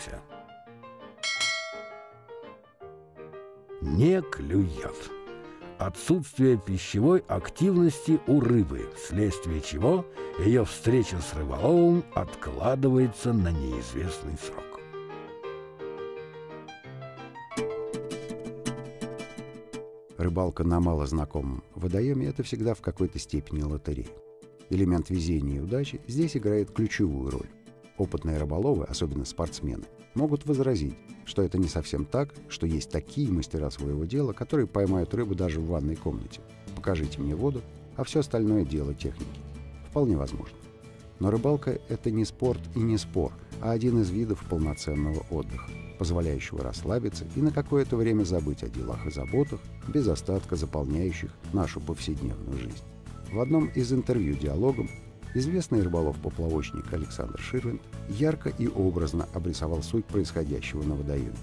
Вернемся. Не клюет. Отсутствие пищевой активности у рыбы, вследствие чего ее встреча с рыболовом откладывается на неизвестный срок. Рыбалка на малознакомом водоеме – это всегда в какой-то степени лотерея. Элемент везения и удачи здесь играет ключевую роль. Опытные рыболовы, особенно спортсмены, могут возразить, что это не совсем так, что есть такие мастера своего дела, которые поймают рыбу даже в ванной комнате. Покажите мне воду, а все остальное дело техники. Вполне возможно. Но рыбалка – это не спорт и не спор, а один из видов полноценного отдыха, позволяющего расслабиться и на какое-то время забыть о делах и заботах, без остатка заполняющих нашу повседневную жизнь. В одном из интервью «Диалогом» известный рыболов-поплавочник Александр Ширвинд ярко и образно обрисовал суть происходящего на водоеме.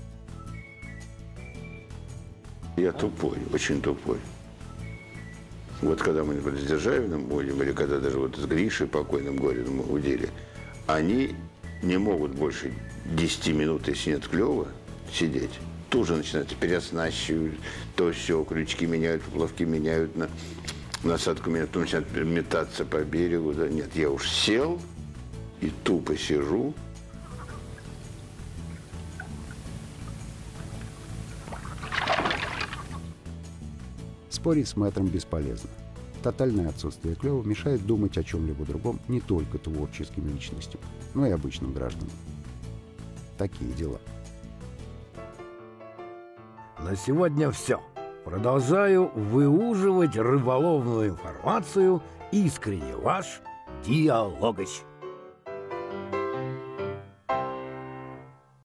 Я тупой, очень тупой. Вот когда мы с Державиным будем, или когда даже вот с Гришей покойным Гориным удили, они не могут больше 10 минут, если нет клёва, сидеть. Тут же начинают переоснащивать, то все, крючки меняют, поплавки меняют, насадку меняют, потом начинают метаться по берегу. Да. Нет, я уж сел и тупо сижу. Спорить с мэтром бесполезно. Тотальное отсутствие клёва мешает думать о чем-либо другом не только творческим личностям, но и обычным гражданам. Такие дела. На сегодня все. Продолжаю выуживать рыболовную информацию. Искренне ваш Диалогыч.